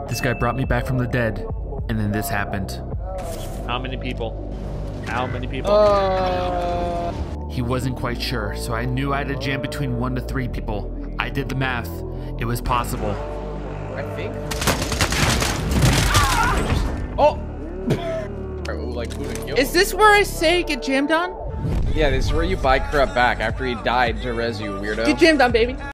This guy brought me back from the dead, and then this happened. How many people? How many people? He wasn't quite sure, so I knew I had to jam between 1 to 3 people. I did the math. It was possible. I think. Oh! Like, who to kill? Is this where I say get jammed on? Yeah, this is where you buy Corrupt back after he died to res you, weirdo. Get jammed on, baby.